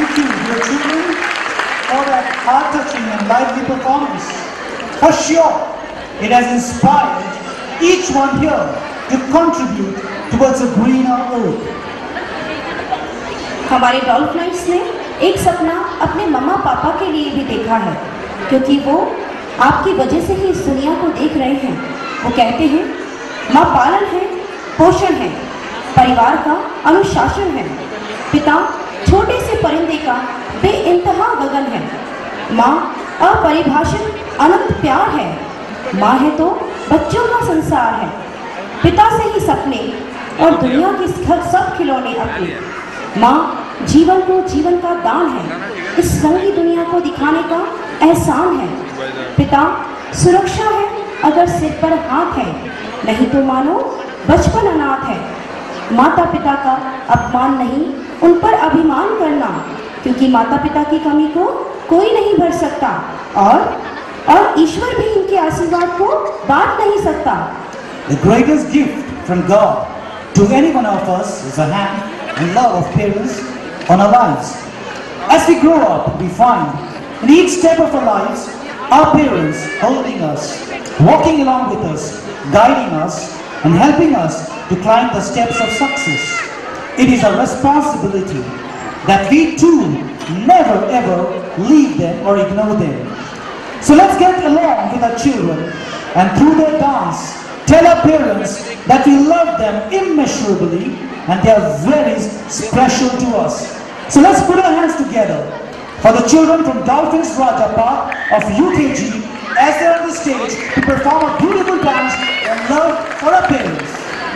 thank you, dear children, for that heart-touching and lively performance. For sure, it has inspired each one here to contribute towards a greener earth. हमारे dolphins ने एक सपना अपने मम्मा पापा के लिए भी देखा है, क्योंकि वो आपकी वजह से ही इस दुनिया को देख रहे हैं। वो कहते हैं, माँ पालन है, पोषण है, परिवार का अनुशासन है, पिता छोटे से परिंदे का बेइंतहा गगन है, माँ अपरिभाषित अनंत प्यार है, माँ है तो बच्चों का संसार है, पिता से ही सपने और दुनिया के सब खिलौने अपने, माँ जीवन को जीवन का दान है, इस रंगी दुनिया को दिखाने का एहसान है, पिता सुरक्षा है अगर सिर पर हाथ है, नहीं तो मानो बचपन अनाथ है, माता पिता का अपमान नहीं उन पर अभिमान करना, क्योंकि माता पिता की कमी को कोई नहीं भर सकता और ईश्वर भी इनके आशीर्वाद को बांट नहीं सकता। The greatest gift from God to any one of us is a hand and love of parents on our lives. As we grow up, we find in each step of our lives our parents holding us, walking along with us, guiding us, and helping us to climb the steps of success. It is our responsibility that we too never ever leave them or ignore them. So let's get along with our children and through their dance tell our parents that we love them immeasurably and they are very special to us. So let's put our hands together for the children from Dolphins Rajappa of UKG as they are on the stage to perform a beautiful dance and love for our parents.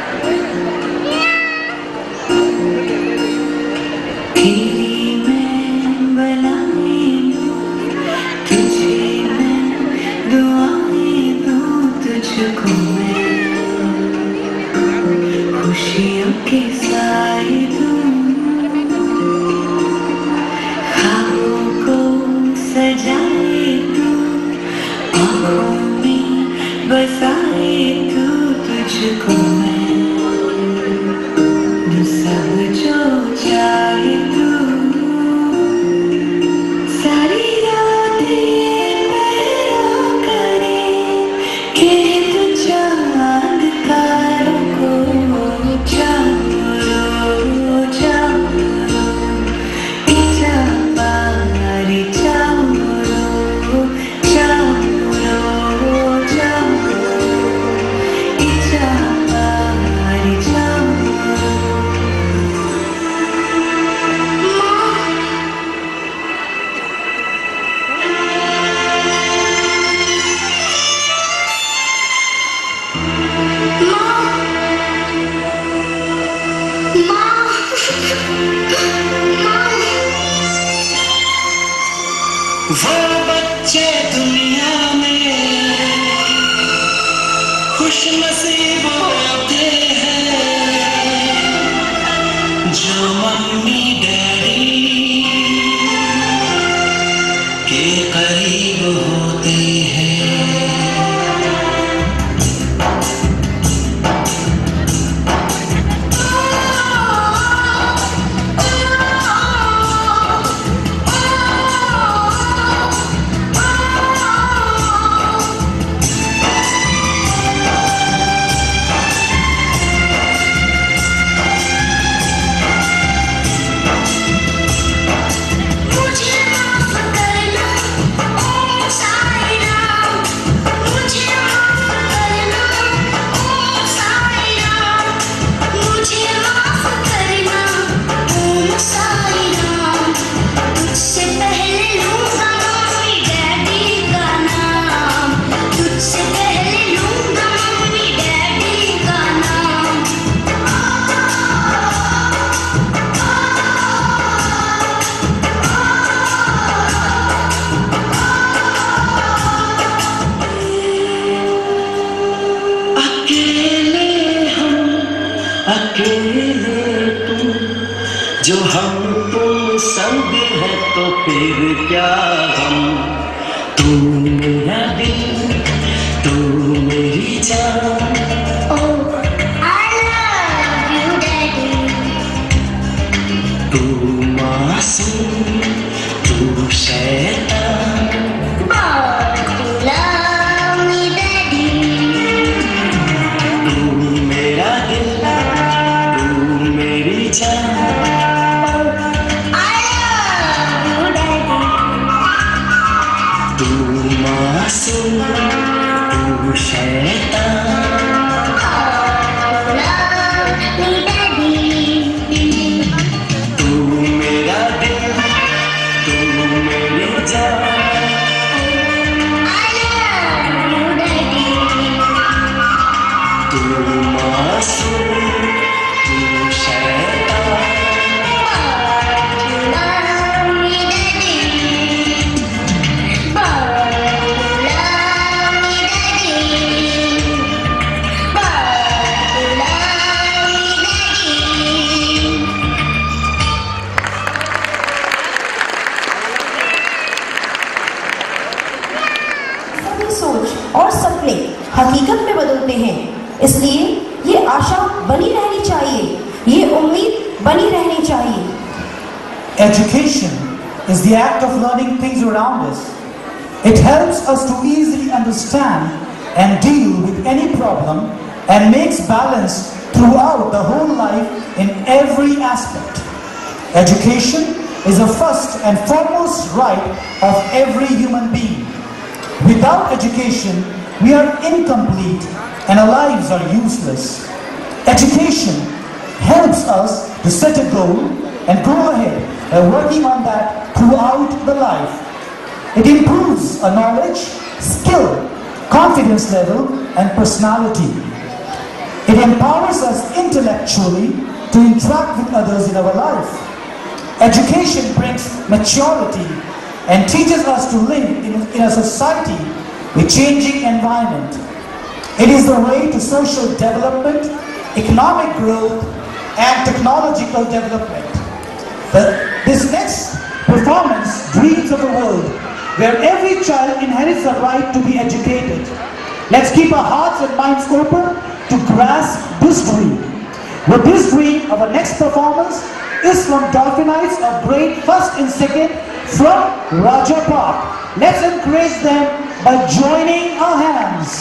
वो बच्चे दुनिया में खुश नसीब होते हैं जो mummy daddy के करीब होते हैं। अकेले तुम जो हम तुम संग है तो फिर क्या हम, तू मेरा दिल तू मेरी जान। Oh, I love you, Daddy. तू मासूम तू मासूम तू शैतान तू मेरा दिल तू मेरी जान तू मासूम तू शैतान और सपने हकीकत में बदलते हैं, इसलिए ये आशा बनी रहनी चाहिए, ये उम्मीद बनी रहनी चाहिए। Education is the act of learning things around us. It helps us to easily understand and deal with any problem and makes balance throughout the whole life in every aspect. Education is the first and foremost right of every human being. Without education, we are incomplete and our lives are useless. Education helps us to set a goal and go ahead working on that throughout the life. It improves our knowledge, skill, confidence level and personality. It empowers us intellectually to interact with others in our life. Education brings maturity and teaches us to live in a society with changing environment. It is the way to social development, economic growth, and technological development. This next performance dreams of a world where every child inherits the right to be educated. Let's keep our hearts and minds open to grasp this dream. With this dream, our next performance is from Dolphinites of grade 1st and 2nd from Raja Park. Let's encourage them by joining our hands.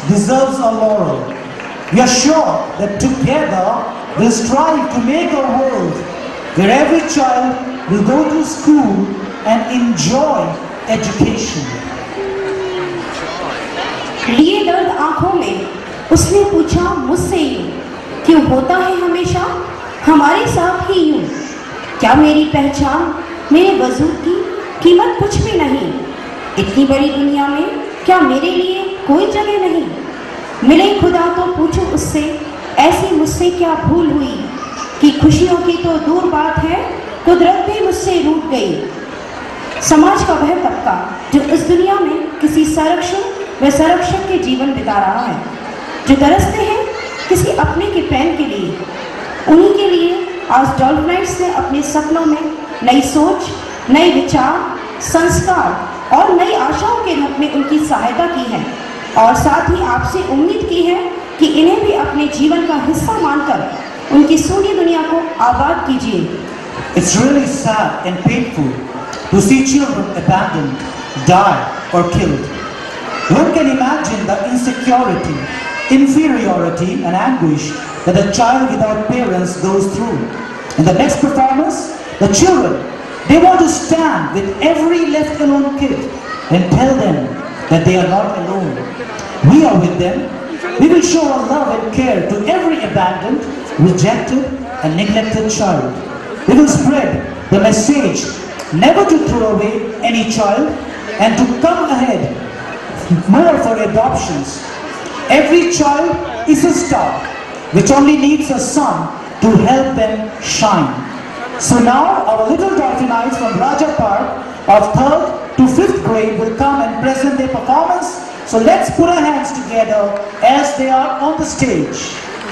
deserves a laurel. We are sure that together we'll strive to make a world where every child will go to school and enjoy education. लिए दर्द आंखों में उसने पूछा मुझसे यूं, क्यों होता है हमेशा हमारे साथ ही यूं? क्या मेरी पहचान, मेरे वजूद की कीमत कुछ भी नहीं? इतनी बड़ी दुनिया में क्या मेरे लिए कोई जगह नहीं? मिले खुदा तो पूछो उससे, ऐसी मुझसे क्या भूल हुई कि खुशियों की तो दूर बात है, कुदरत भी मुझसे रूठ गई। समाज का वह तबका जो इस दुनिया में किसी संरक्षण व संरक्षक के जीवन बिता रहा है, जो तरसते हैं किसी अपने के प्रेम के लिए, उन्हीं के लिए आज डॉल्फिन्स ने अपने सपनों में नई सोच, नए विचार, संस्कार और नई आशाओं के रूप में उनकी सहायता की है और साथ ही आपसे उम्मीद की है कि इन्हें भी अपने जीवन का हिस्सा मानकर उनकी सूनी दुनिया को आबाद कीजिए। It's really sad and painful to see children abandoned, die or killed. One can imagine the insecurity, inferiority and anguish that a child without parents goes through. In the next performance, the children, they want to stand with every left alone kid and tell them that they are not alone. We are with them. We will show our love and care to every abandoned, rejected and neglected child. We will spread the message never to throw away any child and to come ahead more for adoptions. Every child is a star which only needs a sun to help them shine. So now our little Dolphinites from Raja Park of 3rd to 5th grade will come and present their performance. So let's put our hands together as they are on the stage.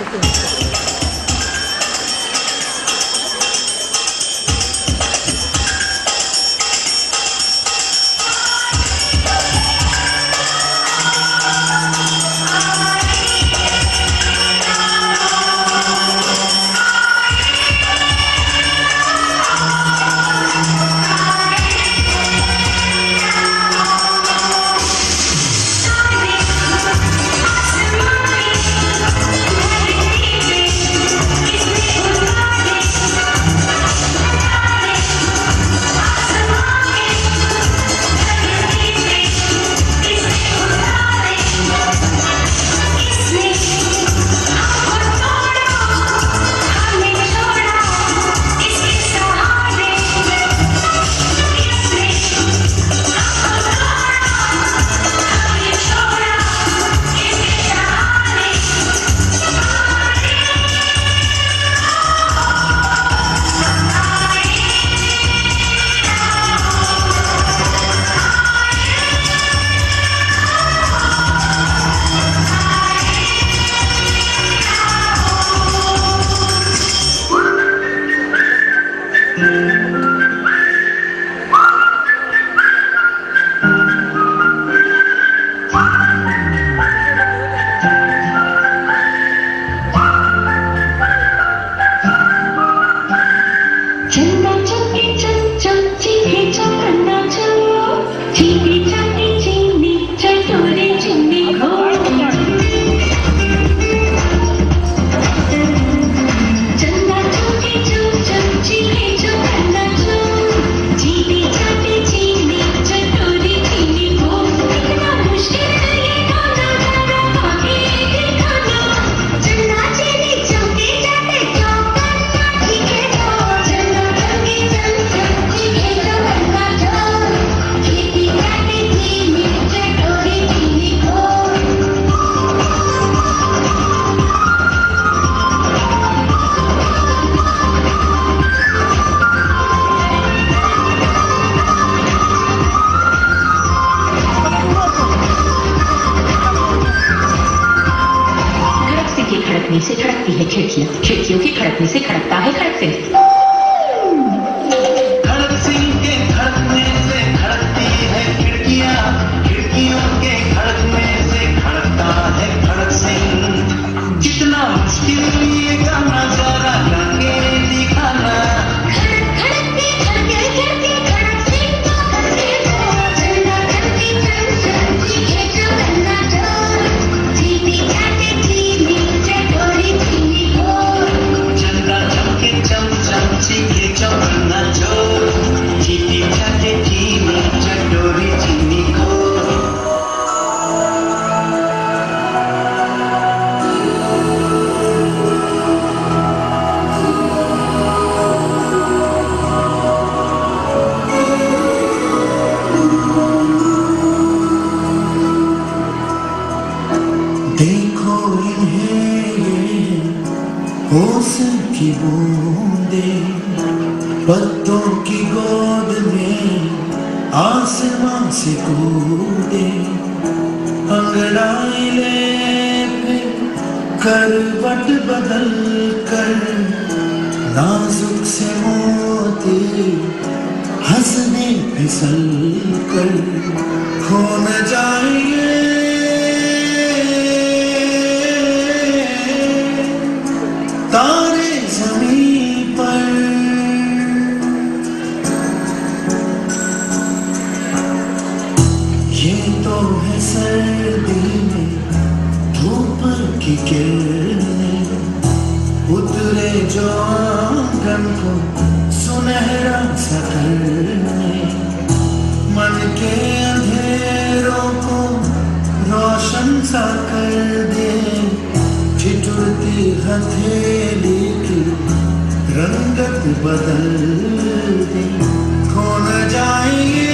से खड़कती है खिड़कियां, खिड़कियों के खड़कने से खड़कता है खड़क सिंह। खड़क सिंह के खड़कने से खड़कती है खिड़कियां, खिड़कियों के खड़कने से खड़कता है खड़क सिंह। कितना मुश्किल ये गाना जरा गाके दिखाना। जी देखो इन्हें ये होश की बूंदे, पत्तों की गोद में आसमां से कूदे, अंगड़ाई ले फिर करवट बदल कर, नाजुक से मोती हंसने फिसल कर खो न जाएंगे तारे ज़मीन पर। ये तो है सर्दी में धूप की किरणें, उतरे जो आंगन को सुनहरा सा करने, मन के अंधेरों को रोशन सा कर दे, ठिठुरती हथेली की रंगत बदल दे, खो न जाएंगे